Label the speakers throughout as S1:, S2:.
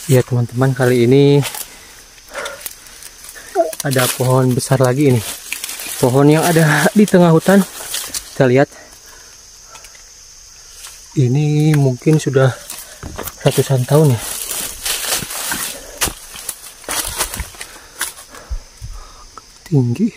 S1: Ya teman-teman, kali ini ada pohon besar lagi ini. Pohon yang ada di tengah hutan. Kita lihat. Ini mungkin sudah ratusan tahun ya. Tinggi.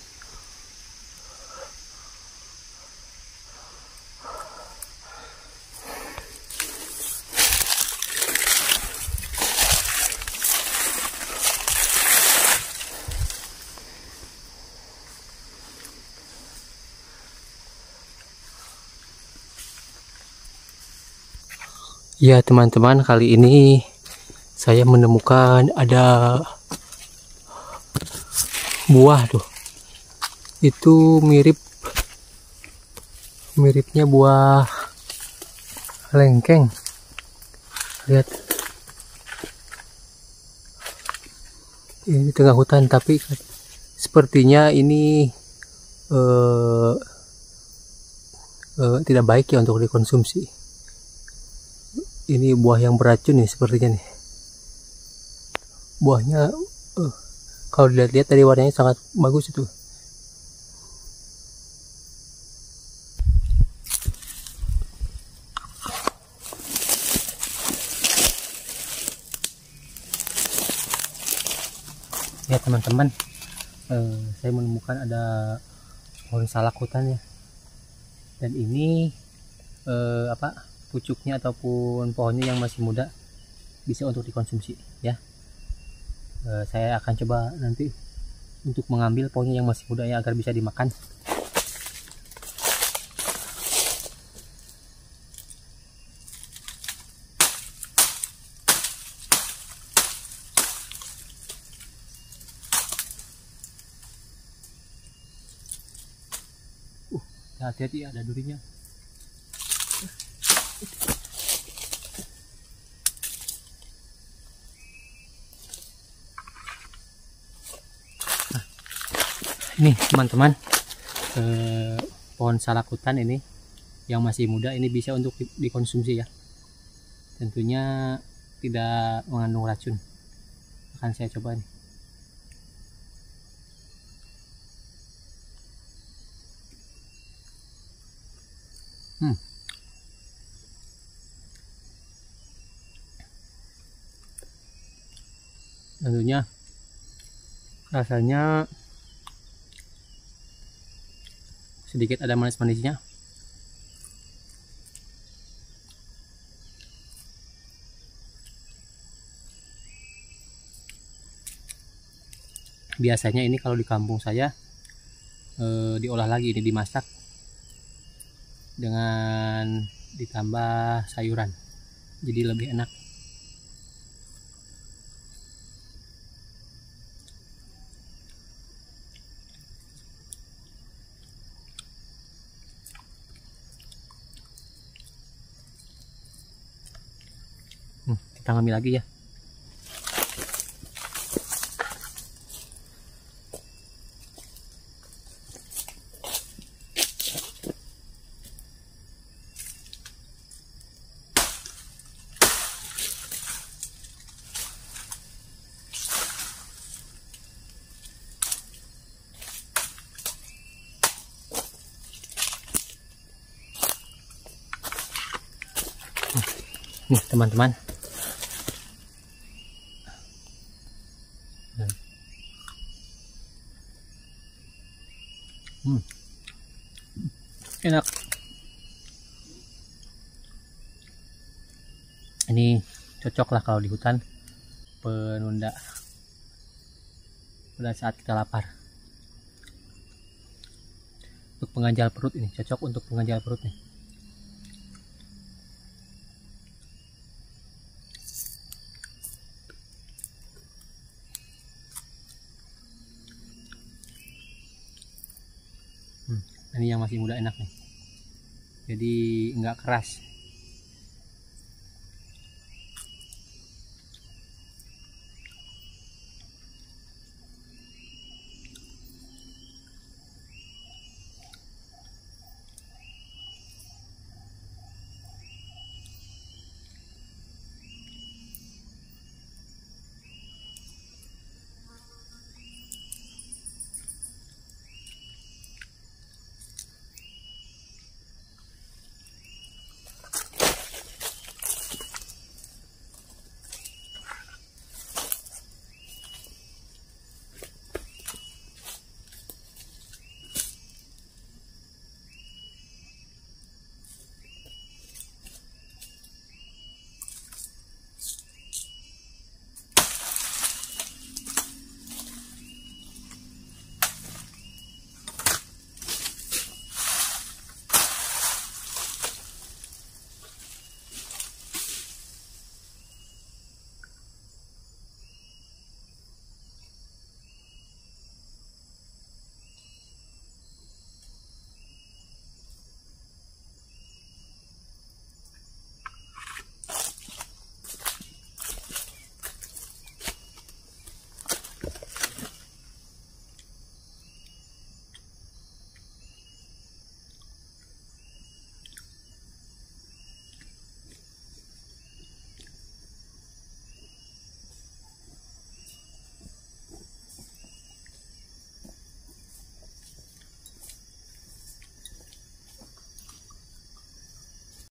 S1: Ya teman-teman, kali ini saya menemukan ada buah tuh. Itu miripnya buah lengkeng. Lihat. Ini di tengah hutan, tapi sepertinya ini tidak baik ya untuk dikonsumsi. Ini buah yang beracun nih sepertinya nih. Buahnya kalau dilihat-lihat dari warnanya sangat bagus itu. Ya teman-teman, saya menemukan ada pohon salak hutan ya. Dan ini pucuknya ataupun pohonnya yang masih muda bisa untuk dikonsumsi ya. Saya akan coba nanti untuk mengambil pohonnya yang masih muda ya, agar bisa dimakan. Hati-hati, ada durinya. Ini teman-teman, pohon salak hutan ini yang masih muda ini bisa untuk dikonsumsi ya. Tentunya tidak mengandung racun. Akan saya coba nih. Tentunya rasanya sedikit ada manis-manisnya. Biasanya ini kalau di kampung saya diolah lagi, ini dimasak dengan ditambah sayuran, jadi lebih enak. Kita ngambil lagi ya. Nih teman-teman, enak. Ini cocok lah kalau di hutan, penunda pada saat kita lapar. Untuk pengganjal perut, ini cocok untuk pengganjal perut nih. Ini yang masih muda enak nih, jadi nggak keras.